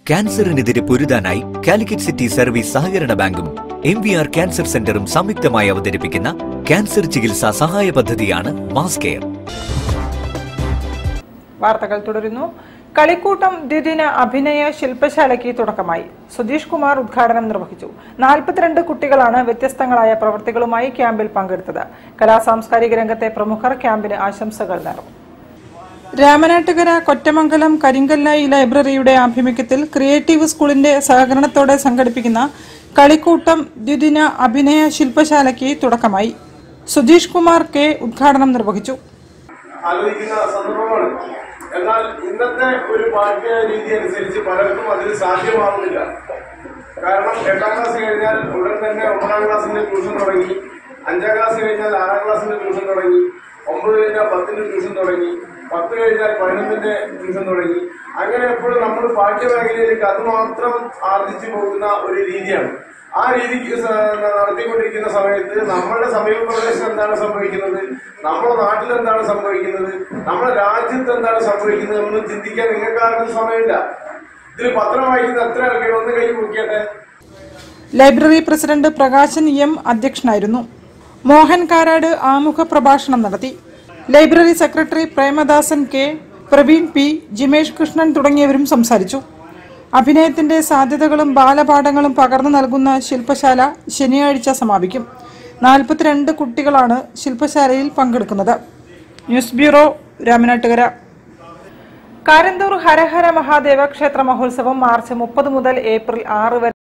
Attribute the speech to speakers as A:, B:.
A: ക്യാൻസറിനെതിരെ പൊരുതാനായി Calicut city service സഹകരണ ബാങ്കും MVR ക്യാൻസർ സെന്ററും സംയുക്തമായി അവതരിപ്പിക്കുന്ന ക്യാൻസർ ചികിത്സാ സഹായ പദ്ധതിയാണ് മാസ് കെയർ.
B: വാർത്തകൾ തുടരുന്നു. കളിക്കൂട്ടം ദ്വിദിന അഭിനയ ശില്പശാലയ്ക്ക് തുടക്കമായി. സുധീഷ് കുമാർ ഉദ്ഘാടനം നിർവഹിച്ചു. 42 കുട്ടികളാണ് വ്യത്യസ്തങ്ങളായ പ്രവൃത്തികളുമായി ക്യാമ്പിൽ പങ്കെടുത്തത്. കലാസാംസ്കാരിക രംഗത്തെ പ്രമുഖർ ക്യാമ്പിന് ആശംസകൾ നേർന്നു. രാമനാട്ടുകര കൊറ്റമംഗലം കരിങ്കല്ലായി ലൈബ്രറിയുടെ ആഭിമുഖ്യത്തിൽ ക്രിയേറ്റീവ് സ്കൂളിന്റെ സഹകരണത്തോടെ സംഘടിപ്പിക്കുന്ന കളിക്കൂട്ടം ദ്വിദിന അഭിനയ ശില്പശാലയ്ക്ക് തുടക്കമായി. സുധീഷ് കുമാർ കെ ഉദ്ഘാടനം നിർവഹിച്ചു.
C: എന്നാൽ ഇന്നത്തെ ഒരു പാഠ്യ രീതി അനുസരിച്ച് പലർക്കും അതിന് സാധ്യമാവുന്നില്ല. കാരണം 8ാം ക്ലാസ് കഴിഞ്ഞാൽ ഉടൻ തന്നെ 9ാം ക്ലാസ്സിന്റെ ട്യൂഷൻ തുടങ്ങി, 5ാം ക്ലാസ് കഴിഞ്ഞാൽ 6ാം ക്ലാസ്സിന്റെ ട്യൂഷൻ തുടങ്ങി, 9 കഴിഞ്ഞാൽ 10ന്റെ ട്യൂഷൻ തുടങ്ങി, 10 കഴിഞ്ഞാൽ 11ന്റെ ട്യൂഷൻ തുടങ്ങി. അങ്ങനെ എപ്പോഴും നമ്മൾ പാഠ്യമേഖലയിലേക്ക് അതുമാത്രം ആർജിച്ചു പോകുന്ന ഒരു രീതിയാണ്. ആ രീതിക്ക് നടത്തിക്കൊണ്ടിരിക്കുന്ന സമയത്ത് നമ്മുടെ സമീപ പ്രദേശത്ത് എന്താണ് സംഭവിക്കുന്നത്, നമ്മുടെ നാട്ടിൽ എന്താണ് സംഭവിക്കുന്നത്, നമ്മുടെ രാജ്യത്ത് എന്താണ് സംഭവിക്കുന്നത് എന്ന് ചിന്തിക്കാൻ നിങ്ങൾക്കാർക്കും സമയമില്ല. ഇതിൽ പത്രം വായിക്കുന്ന എത്ര ആൾക്കാർ ഒന്ന് കൈ മുക്കിയട്ടെ.
B: ലൈബ്രറി പ്രസിഡന്റ് പ്രകാശൻ എം അധ്യക്ഷനായിരുന്നു. മോഹൻ കാരാട് ആമുഖ പ്രഭാഷണം നടത്തി. Library secretary Premadasan K, Praveen P, Jimesh Krishnan തുടങ്ങിയവരും സംസാരിച്ചു. അഭിനയത്തിന്റെ സാധ്യതകളും ബാലപാഠങ്ങളും പകർന്നു നൽകുന്ന ശില്പശാല ശനിയാഴ്ച സമാപിക്കും. 42 കുട്ടികളാണ് ശില്പശാലയിൽ പങ്കെടുക്കുന്നത്. News bureau, Ramanattukara. കാരന്തൂർ ഹരഹര മഹാദേവ ക്ഷേത്ര മഹോത്സവം മാർച്ച് 30 മുതൽ ഏപ്രിൽ 6 വരെ